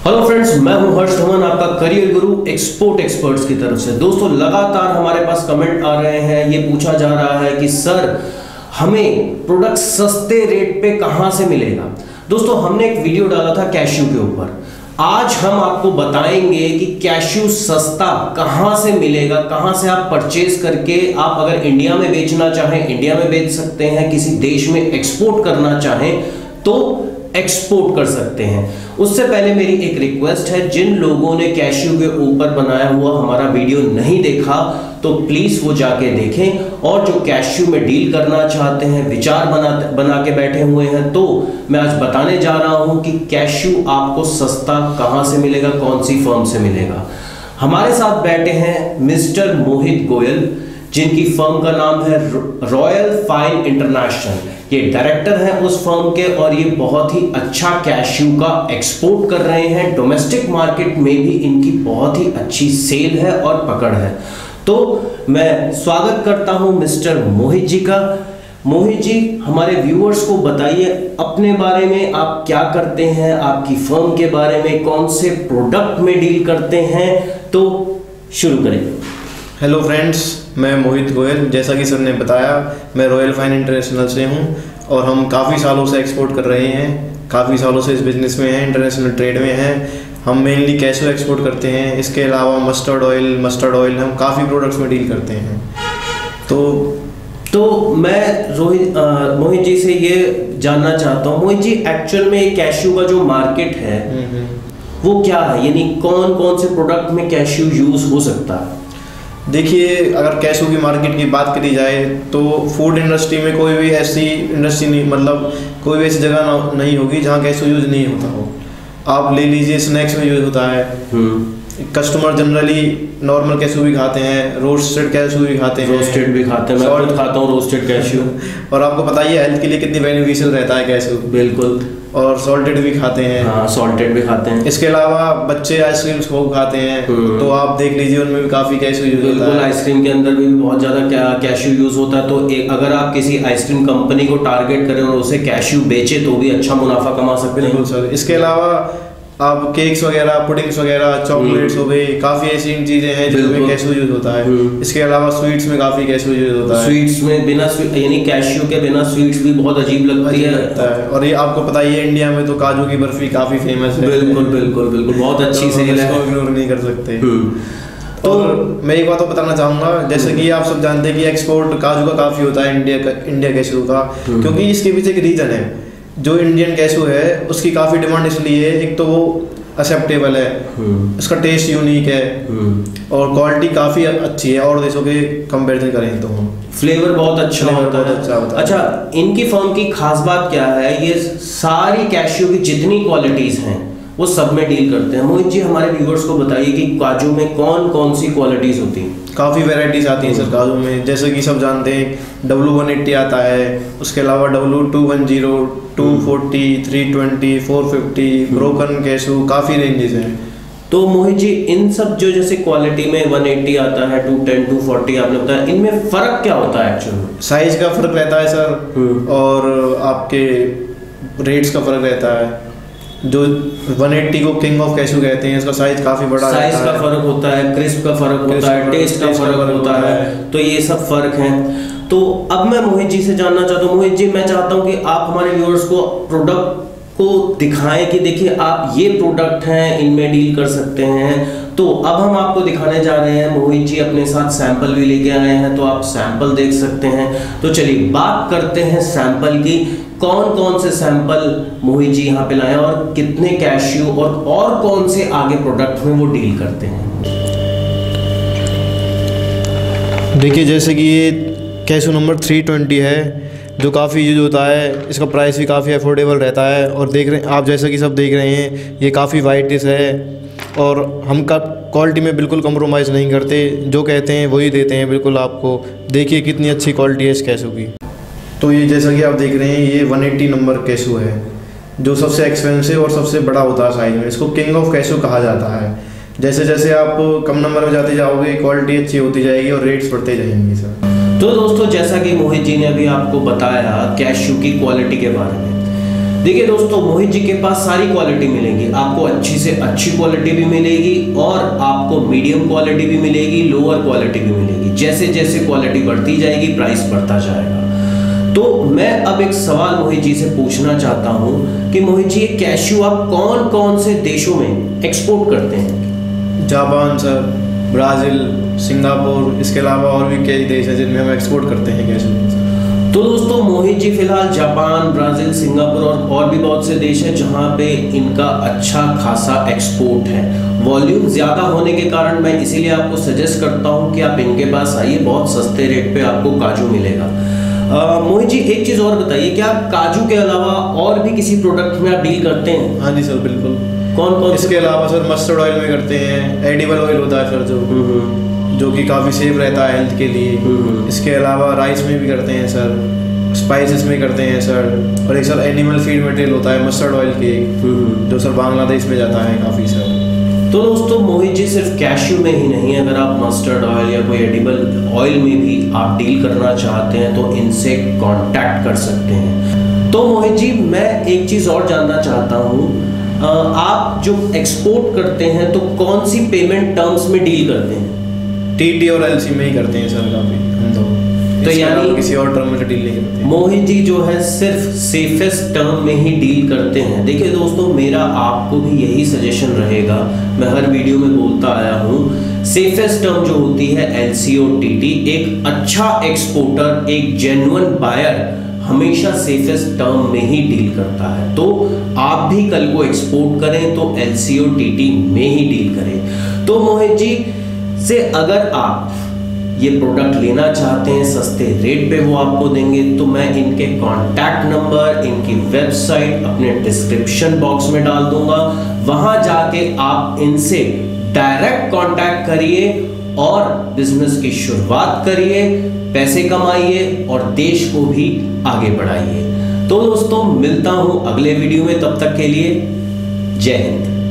Hello friends, मैं हूं हर्ष धवन, आपका करियर गुरु एक्सपोर्ट एक्सपर्ट्स की तरफ से। दोस्तों, लगातार हमारे पास कमेंट आ रहे हैं, ये पूछा जा रहा है कि सर हमें प्रोडक्ट सस्ते रेट पे कहां से मिलेगा। दोस्तों, हमने एक वीडियो डाला था कैश्यू के ऊपर। आज हम आपको बताएंगे कि कैश्यू सस्ता कहां से मिलेगा, कहां से आप परचेज करके आप अगर इंडिया में बेचना चाहें इंडिया में बेच सकते हैं, किसी देश में एक्सपोर्ट करना चाहें तो एक्सपोर्ट कर सकते हैं। उससे पहले मेरी एक रिक्वेस्ट है, जिन लोगों ने कैश्यू के ऊपर बनाया हुआ हमारा वीडियो नहीं देखा तो प्लीज वो जाके देखें, और जो कैश्यू में डील करना चाहते हैं, विचार बना के बैठे हुए हैं, तो मैं आज बताने जा रहा हूं कि कैश्यू आपको सस्ता कहां से मिलेगा, कौन सी फर्म से मिलेगा। हमारे साथ बैठे हैं मिस्टर मोहित गोयल, जिनकी फर्म का नाम है रॉयल फाइन इंटरनेशनल। ये डायरेक्टर हैं उस फर्म के, और ये बहुत ही अच्छा कैश्यू का एक्सपोर्ट कर रहे हैं। डोमेस्टिक मार्केट में भी इनकी बहुत ही अच्छी सेल है और पकड़ है। तो मैं स्वागत करता हूं मिस्टर मोहित जी का। मोहित जी, हमारे व्यूअर्स को बताइए अपने बारे में, आप क्या करते हैं, आपकी फर्म के बारे में, कौन से प्रोडक्ट में डील करते हैं, तो शुरू करें। हेलो फ्रेंड्स, मैं मोहित गोयल। जैसा कि सर ने बताया, मैं रॉयल फाइन इंटरनेशनल से हूं और हम काफ़ी सालों से एक्सपोर्ट कर रहे हैं, काफ़ी सालों से इस बिज़नेस में हैं, इंटरनेशनल ट्रेड में हैं। हम मेनली कैश्यू एक्सपोर्ट करते हैं, इसके अलावा मस्टर्ड ऑयल हम काफ़ी प्रोडक्ट्स में डील करते हैं। तो मैं मोहित जी से ये जानना चाहता हूँ, मोहित जी एक्चुअल में कैश्यू का जो मार्केट है वो क्या है, यानी कौन कौन से प्रोडक्ट में कैश्यू यूज़ हो सकता है? देखिए, अगर कैश्यू की मार्केट की बात करी जाए तो फूड इंडस्ट्री में कोई भी ऐसी इंडस्ट्री नहीं, मतलब कोई भी ऐसी जगह नहीं होगी जहाँ कैश्यू यूज नहीं होता हो। आप ले लीजिए, स्नैक्स में यूज होता है। कस्टमर जनरली नॉर्मल कैश्यू भी खाते हैं, रोस्टेड कैश्यू भी खाते हैं, रोस्टेड भी खाते हैं, मैं खुद खाता हूँ रोस्टेड कैश्यू। और आपको पता ही है हेल्थ के लिए कितनी बेनिफिशियल रहता है कैश्यू। बिल्कुल। और सॉल्टेड भी खाते हैं। हाँ, सॉल्टेड भी खाते हैं। इसके अलावा बच्चे आइसक्रीम्स खूब खाते हैं, तो आप देख लीजिए उनमें भी काफ़ी कैश्यू यूज होता है। आइसक्रीम के अंदर भी बहुत ज़्यादा कैश्यू यूज होता है। तो अगर आप किसी आइसक्रीम कंपनी को टारगेट करें और उसे कैश्यू बेचे तो भी अच्छा मुनाफा कमा सकते हैं। बिल्कुल सर। इसके अलावा आप केक्स वगैरह, पुडिंग्स वगैरह, चॉकलेट्स हो गई, काफ़ी ऐसी चीज़ें हैं जिसमें कैश्यू यूज होता है। इसके अलावा स्वीट्स में काफ़ी कैश्यू यूज होता है। स्वीट्स में बिना यानी कैश्यू के बिना स्वीट्स भी बहुत अजीब लगती है। और ये आपको पता ही है, इंडिया में तो काजू की बर्फी काफ़ी फेमस है। बिल्कुल बिल्कुल बिल्कुल, बहुत अच्छी सेल है, इग्नोर नहीं कर सकते। तो मैं एक बात तो बताना चाहूँगा, जैसे कि आप सब जानते हैं कि एक्सपोर्ट काजू का काफ़ी होता है इंडिया कैश्यू का, क्योंकि इसके पीछे एक रीज़न है। जो इंडियन कैश्यू है उसकी काफ़ी डिमांड इसलिए है, एक तो वो एक्सेप्टेबल है, उसका टेस्ट यूनिक है, और क्वालिटी काफ़ी अच्छी है और देशों के कंपैरिजन करें तो फ्लेवर बहुत अच्छा होता है। अच्छा, इनकी फर्म की खास बात क्या है, ये सारी कैश्यू की जितनी क्वालिटीज़ हैं वो सब में डील करते हैं। मोहित जी, हमारे व्यूअर्स को बताइए कि काजू में कौन कौन सी क्वालिटीज़ होती हैं? काफ़ी वैरायटीज़ आती हैं सर काजू में, जैसे कि सब जानते हैं W180 आता है, उसके अलावा W210, 240, 320, 450, ब्रोकन कैश्यू, काफ़ी रेंजेस हैं। तो मोहित जी, इन सब जो जैसे क्वालिटी में 180 आता है, 210, 240 आपने बताया, इनमें फ़र्क क्या होता है एक्चुअल में? साइज़ का फ़र्क रहता है सर, और आपके रेट्स का फ़र्क रहता है। जो 180 को किंग ऑफ कैश्यू कहते हैं, इसका साइज काफी बड़ा साइज का फर्क होता है, क्रिस्प का फर्क होता है, टेस्ट का फर्क होता है, तो ये सब फर्क है। तो अब मैं मोहित जी से जानना चाहता हूँ, मोहित जी मैं चाहता हूँ कि आप हमारे व्यूअर्स को प्रोडक्ट को दिखाएं कि देखिए आप ये प्रोडक्ट हैं, इनमें डील कर सकते हैं। तो अब हम आपको दिखाने जा रहे हैं, मोहित जी अपने साथ सैंपल भी लेके आए हैं, तो आप सैंपल देख सकते हैं। तो चलिए बात करते हैं सैंपल की। कौन कौन से सैंपल मोहित जी यहाँ पे लाए और कितने कैश्यू और कौन से आगे प्रोडक्ट में वो डील करते हैं? देखिए, जैसे कि ये कैश्यू नंबर 320 है, जो काफ़ी यूज होता है, इसका प्राइस भी काफ़ी अफोर्डेबल रहता है। और देख रहे हैं आप, जैसा कि सब देख रहे हैं, ये काफ़ी वाइटिस है और हम क्वालिटी में बिल्कुल कंप्रोमाइज़ नहीं करते, जो कहते हैं वही देते हैं बिल्कुल आपको। देखिए कितनी अच्छी क्वालिटी है इस कैश्यू की। तो ये जैसा कि आप देख रहे हैं, ये 180 नंबर कैश्यू है, जो सबसे एक्सपेंसिव और सबसे बड़ा होता है साइज में। इसको किंग ऑफ कैश्यू कहा जाता है। जैसे जैसे आप कम नंबर में जाते जाओगे, क्वालिटी अच्छी होती जाएगी और रेट्स बढ़ते जाएंगे सर। तो दोस्तों, जैसा कि मोहित जी ने अभी आपको बताया कैश्यू की क्वालिटी के बारे में, देखिए दोस्तों, मोहित जी के पास सारी क्वालिटी मिलेगी। आपको अच्छी से अच्छी क्वालिटी भी मिलेगी और आपको मीडियम क्वालिटी भी मिलेगी, लोअर क्वालिटी भी मिलेगी। जैसे जैसे क्वालिटी बढ़ती जाएगी प्राइस बढ़ता जाएगा। तो मैं अब एक सवाल मोहित जी से पूछना चाहता हूं कि मोहित जी, ये कैश्यू आप कौन कौन से देशों में एक्सपोर्ट करते हैं? जापान सर, ब्राज़ील, सिंगापुर, इसके अलावा और भी कई देश हैं जिनमें हम एक्सपोर्ट करते हैं कैश्यू। तो दोस्तों, मोहित जी फिलहाल जापान, ब्राज़ील, सिंगापुर और भी बहुत से देश हैं जहां पे इनका अच्छा खासा एक्सपोर्ट है। वॉल्यूम ज़्यादा होने के कारण मैं इसीलिए आपको सजेस्ट करता हूं कि आप इनके पास आइए, बहुत सस्ते रेट पे आपको काजू मिलेगा। मोहित जी, एक चीज़ और बताइए, क्या आप काजू के अलावा और भी किसी प्रोडक्ट में आप डील करते हैं? हाँ जी सर, बिल्कुल। कौन कौन? इसके अलावा सर मस्टर्ड ऑयल में करते हैं, एडिबल ऑयल होता है सर जो कि काफ़ी सेफ रहता है हेल्थ के लिए। इसके अलावा राइस में भी करते हैं सर, स्पाइसेस में करते हैं सर, और एक सर एनिमल फीड मटेरियल होता है मस्टर्ड ऑयल के, जो सर बांग्लादेश में जाता है काफ़ी सर। तो दोस्तों, मोहित जी सिर्फ कैश्यू में ही नहीं, अगर आप मस्टर्ड ऑयल या कोई एडिबल ऑयल में भी आप डील करना चाहते हैं तो इनसे कांटेक्ट कर सकते हैं। तो मोहित जी, मैं एक चीज़ और जानना चाहता हूँ, आप जो एक्सपोर्ट करते हैं तो कौन सी पेमेंट टर्म्स में डील करते हैं? टीटी और एलसी में ही करते हैं सर काफ़ी हम तो यानी किसी और टर्म में डील नहीं करते। मोहित जी जो है सिर्फ सेफेस्ट टर्म में ही डील करते हैं। देखिए दोस्तों, मेरा आपको भी यही सजेशन रहेगा, मैं हर वीडियो में बोलता आया हूँ, सेफेस्ट टर्म जो होती है एलसी और टीटी। एक अच्छा एक्सपोर्टर, एक जेन्युइन बायर हमेशा सेफेस्ट टर्म में ही डील करता है। तो आप भी कल को एक्सपोर्ट करें तो एलसी और टीटी में ही डील करें। तो मोहित जी से अगर आप ये प्रोडक्ट लेना चाहते हैं सस्ते रेट पे, वो आपको देंगे, तो मैं इनके कॉन्टैक्ट नंबर, इनकी वेबसाइट अपने डिस्क्रिप्शन बॉक्स में डाल दूंगा। वहां जाके आप इनसे डायरेक्ट कांटेक्ट करिए और बिजनेस की शुरुआत करिए, पैसे कमाइए और देश को भी आगे बढ़ाइए। तो दोस्तों, मिलता हूं अगले वीडियो में, तब तक के लिए जय हिंद।